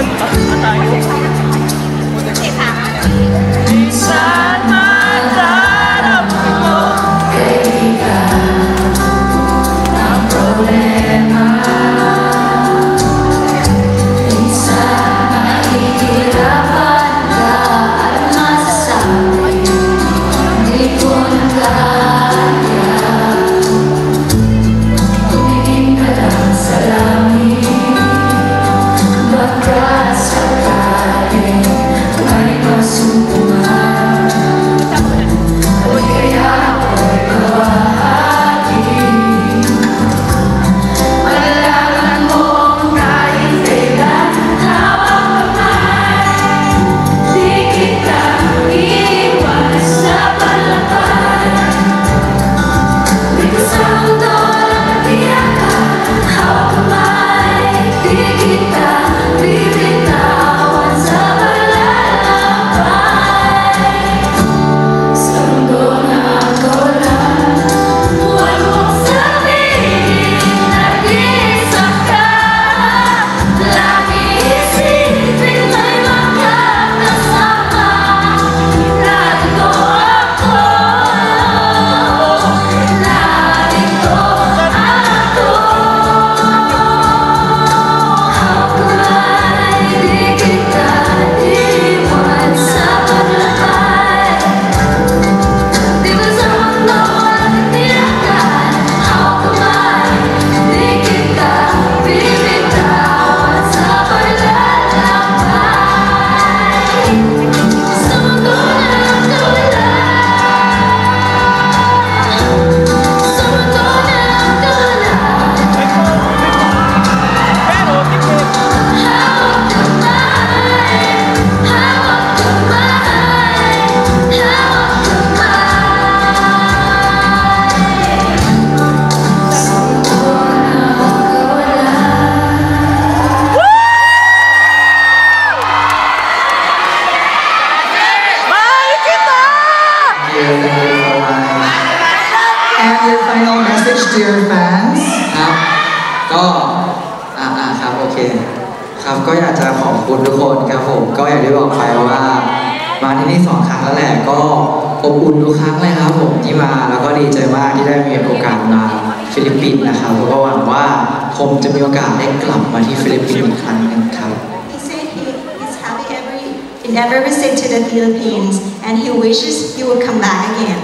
And your final message to your fans ครับก็ครับโอเคครับก็อยากจะขอบคุณทุกคนครับผมก็อย่างที่บอกไปว่ามาที่นี่2 ครั้งแล้วแหละก็อบอุ่นทุกครั้งเลยครับผมที่มาแล้วก็ดีใจมากที่ได้มีโอกาสมาฟิลิปปินส์นะครับแล้วก็หวังว่าผมจะมีโอกาสได้กลับมาที่ฟิลิปปินส์อีกครั้งนึงครับ He said he's happy in every visit to the Philippines and he wishes he would come back again.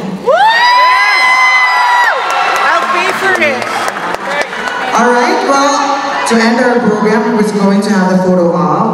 I'll pay for it. Alright, well, to end our program, we're going to have the photo op.